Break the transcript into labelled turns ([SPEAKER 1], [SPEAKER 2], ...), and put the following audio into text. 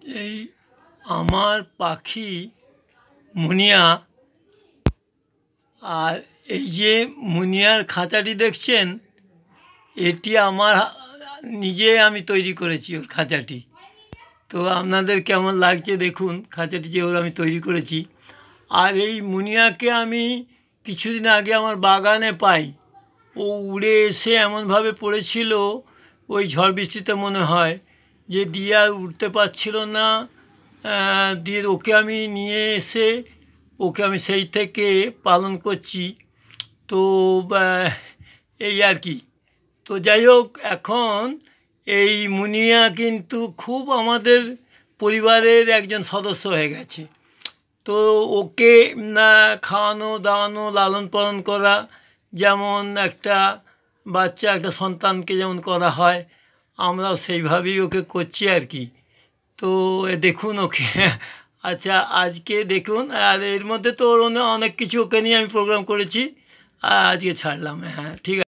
[SPEAKER 1] এই আমার পাখি মুনিয়া, আর এই যে মুনিয়ার খাঁচাটি দেখছেন, এটি আমার নিজে আমি তৈরি করেছি ওর খাঁচাটি। তো আপনাদের কেমন লাগছে দেখুন, খাঁচাটি যে ওর আমি তৈরি করেছি। আর এই মুনিয়াকে আমি কিছুদিন আগে আমার বাগানে পাই। ও উড়ে এসে এমনভাবে পড়েছিল, ওই ঝড় বৃষ্টিতে মনে হয় যে দিয়ে আর উঠতে পারছিল না। দিয়ে ওকে আমি নিয়ে এসে ওকে আমি সেই থেকে পালন করছি। তো এই আর কি। তো যাই হোক, এখন এই মুনিয়া কিন্তু খুব আমাদের পরিবারের একজন সদস্য হয়ে গেছে। তো ওকে খাওয়ানো দাওয়ানো লালন পালন করা, যেমন একটা বাচ্চা একটা সন্তানকে যেমন করা হয়, আমরাও সেইভাবেই ওকে করছি আর কি। তো দেখুন ওকে আচ্ছা আজকে দেখুন, আর এর মধ্যে তো অনেক কিছু ওকে নিয়ে আমি প্রোগ্রাম করেছি, আজকে ছাড়লাম। হ্যাঁ, ঠিক আছে।